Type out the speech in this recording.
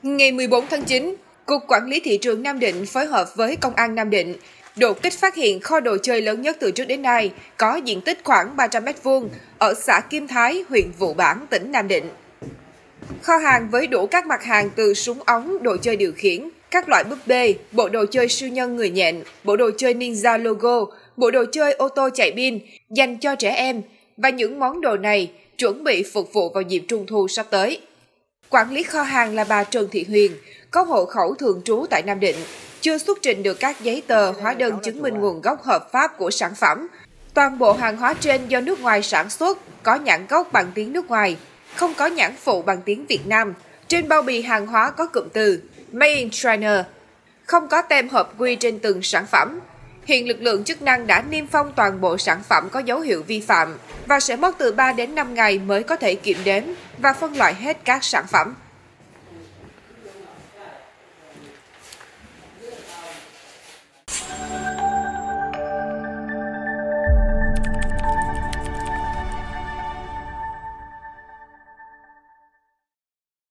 Ngày 14 tháng 9, Cục Quản lý Thị trường Nam Định phối hợp với Công an Nam Định đột kích phát hiện kho đồ chơi lớn nhất từ trước đến nay, có diện tích khoảng 300 m2 ở xã Kim Thái, huyện Vụ Bản, tỉnh Nam Định. Kho hàng với đủ các mặt hàng từ súng ống, đồ chơi điều khiển, các loại búp bê, bộ đồ chơi siêu nhân người nhện, bộ đồ chơi Ninja logo, bộ đồ chơi ô tô chạy pin dành cho trẻ em và những món đồ này chuẩn bị phục vụ vào dịp Trung thu sắp tới. Quản lý kho hàng là bà Trần Thị Huyền, có hộ khẩu thường trú tại Nam Định, chưa xuất trình được các giấy tờ, hóa đơn chứng minh nguồn gốc hợp pháp của sản phẩm. Toàn bộ hàng hóa trên do nước ngoài sản xuất, có nhãn gốc bằng tiếng nước ngoài, không có nhãn phụ bằng tiếng Việt Nam. Trên bao bì hàng hóa có cụm từ Made in China, không có tem hợp quy trên từng sản phẩm. Hiện lực lượng chức năng đã niêm phong toàn bộ sản phẩm có dấu hiệu vi phạm và sẽ mất từ 3 đến 5 ngày mới có thể kiểm đếm và phân loại hết các sản phẩm.